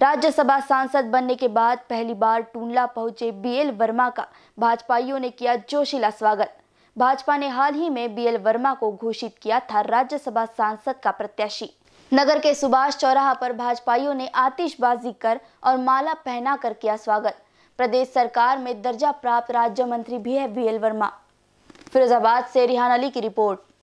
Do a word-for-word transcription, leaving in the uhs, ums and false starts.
राज्यसभा सांसद बनने के बाद पहली बार टूंडला पहुंचे बीएल वर्मा का भाजपाइयों ने किया जोशीला स्वागत। भाजपा ने हाल ही में बीएल वर्मा को घोषित किया था राज्यसभा सांसद का प्रत्याशी। नगर के सुभाष चौराहा पर भाजपाइयों ने आतिशबाजी कर और माला पहनाकर किया स्वागत। प्रदेश सरकार में दर्जा प्राप्त राज्य मंत्री भी है बीएल वर्मा। फिरोजाबाद से रिहान अली की रिपोर्ट।